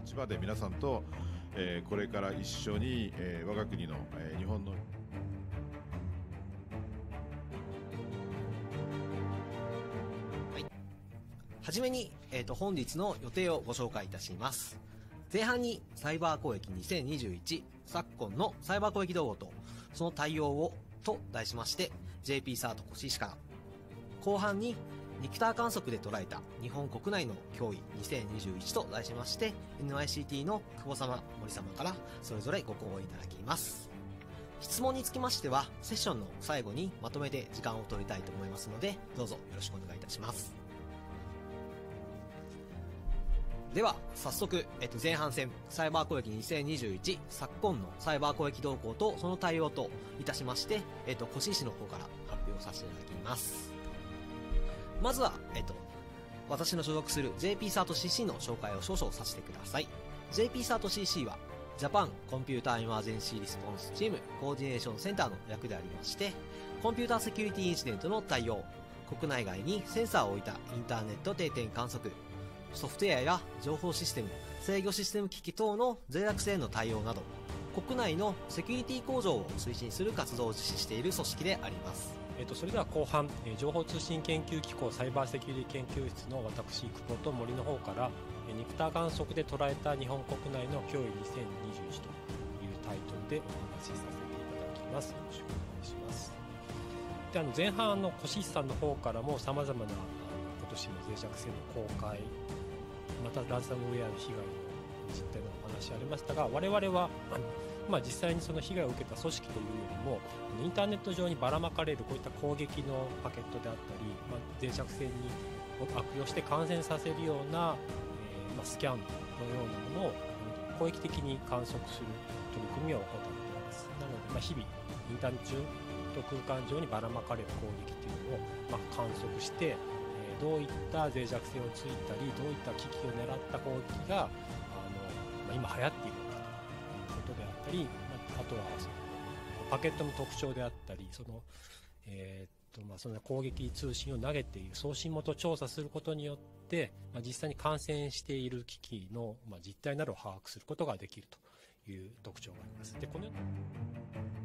立場で皆さんと、これから一緒に、我が国の、日本のはじめに、本日の予定をご紹介いたします。前半にサイバー攻撃2021昨今のサイバー攻撃動向とその対応をと題しまして JP サート越石から、後半にリクター観測で捉えた日本国内の脅威2021と題しまして NICT の久保様森様からそれぞれご講演いただきます。質問につきましてはセッションの最後にまとめて時間を取りたいと思いますので、どうぞよろしくお願いいたします。では早速、前半戦サイバー攻撃2021昨今のサイバー攻撃動向とその対応といたしまして、越石の方から発表させていただきます。まずは、私の所属する JP サート CC の紹介を少々させてください。 JP サート CC はジャパンコンピューターエマージェンシーリスポンスチームコーディネーションセンターの略でありまして、コンピューターセキュリティインシデントの対応、国内外にセンサーを置いたインターネット定点観測、ソフトウェアや情報システム、制御システム機器等の脆弱性への対応など、国内のセキュリティ向上を推進する活動を実施している組織であります。 それでは後半、情報通信研究機構サイバーセキュリティ研究室の私久保と森の方からニクター観測で捉えた日本国内の脅威2021というタイトルでお話しさせていただきます。よろしくお願いします。で、前半越石さんの方からもさまざまな今年の脆弱性の公開、またランサムウェアの被害の実態のお話ありましたが、我々は実際にその被害を受けた組織というよりもインターネット上にばらまかれるこういった攻撃のパケットであったり、脆弱性に悪用して感染させるような、スキャンのようなものを攻撃的に観測する取り組みを行っています。なので、日々インターネット空間上にばらまかれる攻撃というのを、観測してどういった脆弱性をついたりどういった機器を狙った攻撃が今流行っているのかということであったり、あとはそのパケットの特徴であったり、その攻撃通信を投げている送信元を調査することによって、実際に感染している機器の実態などを把握することができるという特徴があります。で、この